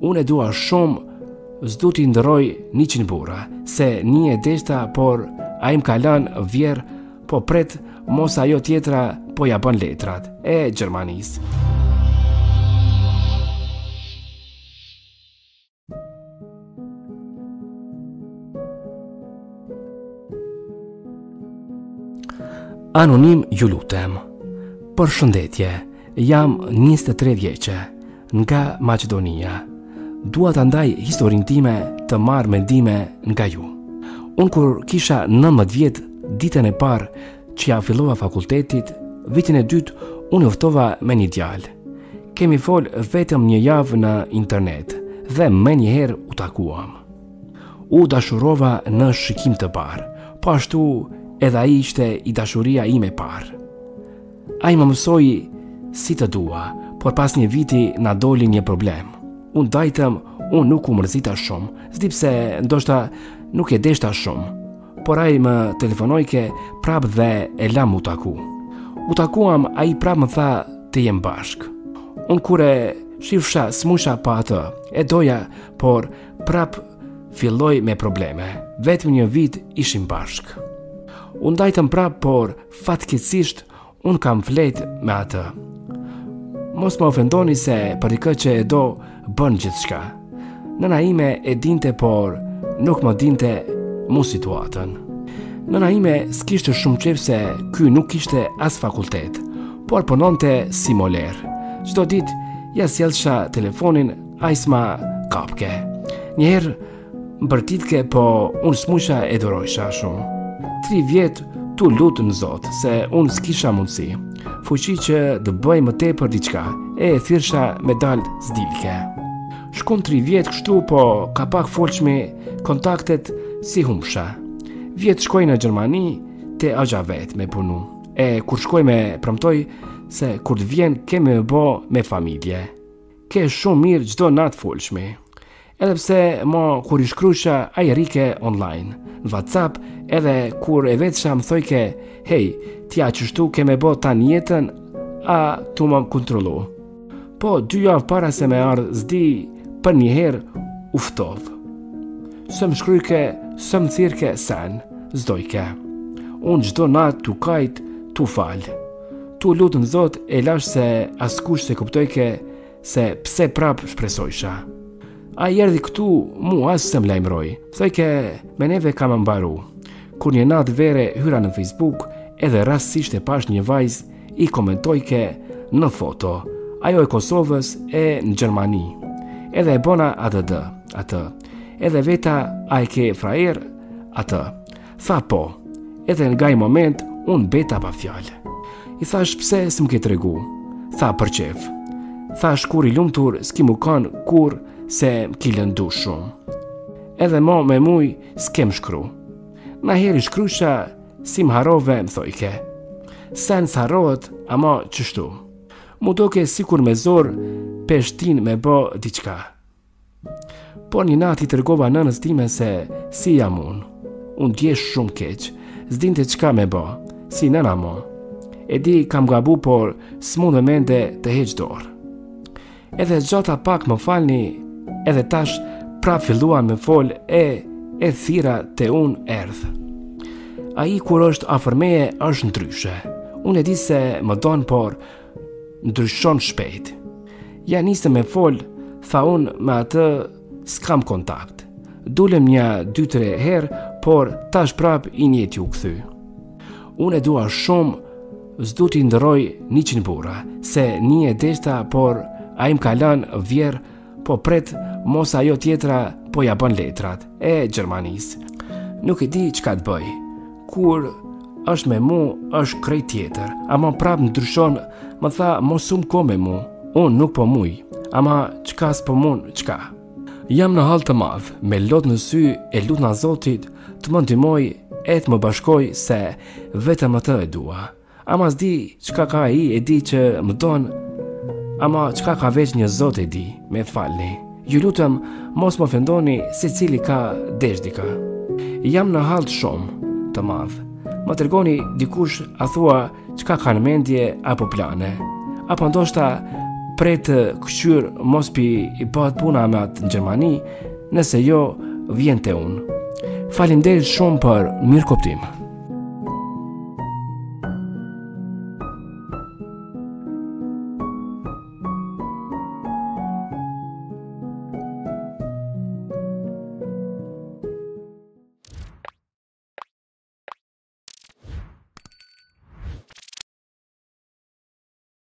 Unë e dua shumë, s'du t'i ndëroj 100 burra, se një e deshta, por a im ka lënë vjerë, po pret mos ajo tjetra po ja bën letrat e Gjermanisë. Anonim, ju lutem. Përshëndetje, jam 23 vjeçe, nga Maqedonia. Dua ta ndaj historinë time të marr mendime nga ju. Unë kur kisha 19 vjet, ditën e parë që ja fillova fakultetit, vitin e dytë unë uftova me një djalë. Kemi fol vetëm një javë në internet dhe më njëherë u takuam. U dashurova në shikim të parë, po ashtu edhe ai ishte i dashuria ime parë. Ai më mësoi si të dua, por pas një viti na doli një problem. Unë dajtëm, unë nuk u mërzita shumë, s'di pse ndoshta nuk e deshta shumë, por ai më telefonojke prap dhe e lam u taku. U takuam, ai prap më tha të jem bashk. Unë kur e shifsha smusha pa atë, e doja, por prap filloj me probleme. Vetëm një vit ishim bashk. Unë dajtëm prap, por fatkeqësisht unë kam flet me atë. Mos më ofendoni se për dikë që e do bën gjithçka. Nëna ime e dinte, por nuk më dinte mu situatën. Nëna ime s'kishte shumë qef se ky nuk kishte as fakultet, por punonte si moler. Çdo ditë ja sjellsha telefonin, ai s'ma kapke. Njëherë mbërtitke, po unë smusha e durojsha shumë. 3 vjet tu lutë në Zot, se unë s'kisha mundësi. Fuqi që të bëj më tepër diçka, e thirrsha me dal s'dilke. Shkon 3 vjet kështu, po ka pak folshmi, kontaktet si humsha. Vjet shkoj në Gjermani, te agja vet me punu. E kur shkoj me premtoj se kur të vjen kemi me bo me familje. Ke shumë mirë çdo natë folshmi. Edhe pse mo kur i shkrusha ai rike online, në WhatsApp, edhe kur e vetësha më thojke, hej, tja qështu ke me bo ta jetën, a tu më kontrolu. Po 2 javë para se me ardhë zdi, për njëherë uftovë. Së më shkryke, së më thirke sen, zdojke. Unë gjdo natë tu kajt, tu falë. Tu lutë në Zot e lash se askush se kuptojke se pse prap shpresojsha. A i erdhi këtu, mu asë se më lajmëroj, thojke me neve kam mbaru. Kur një natë vere hyra në Facebook, edhe rastësisht e pash një vajz i komentojke në foto, ajo e Kosovës e në Gjermani. Edhe e bona ADD, atë. Edhe veta a e ke frajer, atë. Tha po, edhe nga i moment, unë beta pa fjallë. I thash pse s'm ke tregu, tha për qef. Thash kur i lumtur s'ki mu kanë kur se m'ki lëndu shumë. Edhe mo me muj s'kem shkru. Na heri shkrusha si m'harove më thojke. Sen s'harrohet, ama qështu. Mu doke sikur me zor peshtin me bo diçka. Por një nat i tërgova nënës time se si jam unë. Unë djesh shumë keq, s'dinte qka me bo, si nëna mo. E di kam gabu, por s'mund me mende të heq dorë. Edhe gjata pak më falni, edhe tash prap filluan me fol e thira te unë erdhë. A i kur është afër meje është ndryshe. Unë e di se më donë, por ndryshon shpejt. Ja nisë me fol, tha unë me atë s'kam kontakt. Dulem një 2-3 herë, por tash prap i njëti u kthy. Unë e dua shumë, s'du t'i ndëroj 100 burra, se një e deshta, por a im ka lënë vjerë, po pret mos ajo tjetra po ja bën letrat e Gjermanisë. Nuk e di çka të bëj. Kur është me mu, është krejt tjetër, ama prap ndryshon, më tha mos ko me mu, unë nuk po muj, ama çka s'po mun, çka. Jam në hall të madh, me lot në sy e lutna Zotit të më ndihmoj e të më bashkoj se vetëm atë e dua. Ama s'di çka ka ai, e di që më don, ama çka ka veç një Zot e di, me falni. Ju lutem mos më ofendoni se cili ka deshdika. Jam në hall shumë të madh. Më tregoni dikush a thua çka ka në mendje apo plane, apo ndoshta pret këshyr mos pi I bëhet puna me atë në Gjermani, nëse jo vjen te unë. Faleminderit shumë për mirë kuptim.